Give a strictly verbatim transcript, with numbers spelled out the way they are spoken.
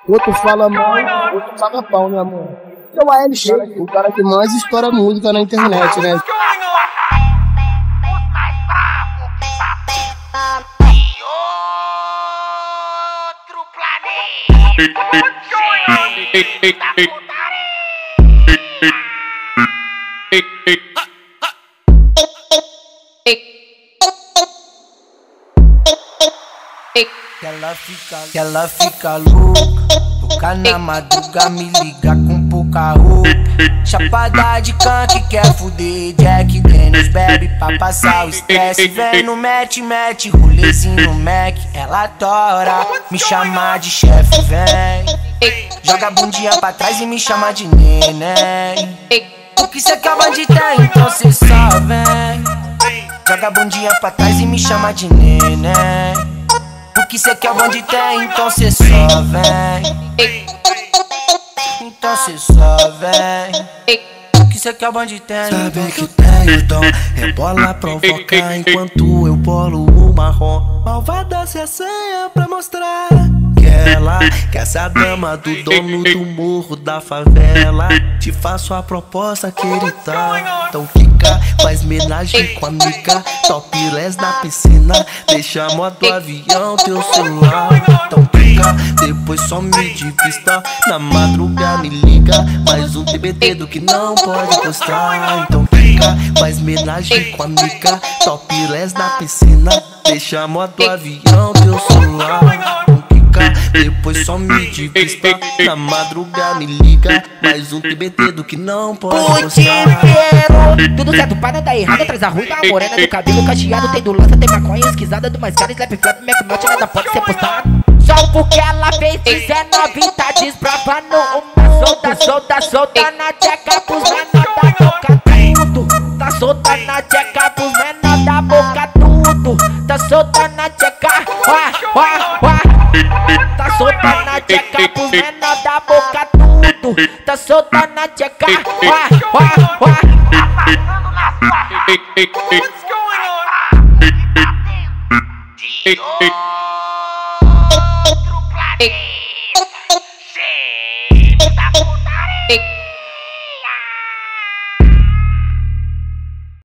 Outro fala mal, outro paga pau, né, amor? Então a L chega, o cara que mais estoura música na internet, né? Que ela fica, que ela fica louca. Toca na madruga, me liga com pouca roupa. Chapada de canque, quer fuder. Jack Daniels bebe pra passar o estresse. Vem no match, match, rolezinho no Mac. Ela tora, me chama de chefe, vem. Joga a bundinha pra trás e me chama de neném. O que cê quer de ter, então cê só vem. Joga a bundinha pra trás e me chama de neném. O que cê quer de ter, então cê só vem. Então cê só vem. O que cê quer de ter, sabe que tenho dom. Rebola provocar enquanto eu bolo o marrom. Malvada se assanha pra mostrar que ela quer ser a dama do dono do morro da favela. Te faço a proposta, querida. Então fica, faz homenagem com a amiga. Topless na piscina, deixa modo avião, teu celular. Então fica, depois some de vista. Na madruga me liga, mais um T B T do que não pode postar. Então fica, faz homenagem com a amiga. Topless na piscina, deixa modo avião, teu celular. Depois some de vista. Na madruga me liga, mais um T B T do que não pode postar. Tudo certo para não dar errado, atrás a ruiva, a morena do cabelo cacheado. Tem do lança, tem maconha, esquisada do mais cara. Slap, flap, mac, melt, nada pode ser postado. Só porque ela fez dezenove, tá desbravando uma solta, solta, solta na tcheca pros menor da boca tudo. Tá solta na tcheca pros menor da boca tudo. Tá solta na tcheca, uá, uá, uá. Tá solta na tcheca pros menor da boca tudo. Tá solta na tcheca, uá, uá, uá. What's going on?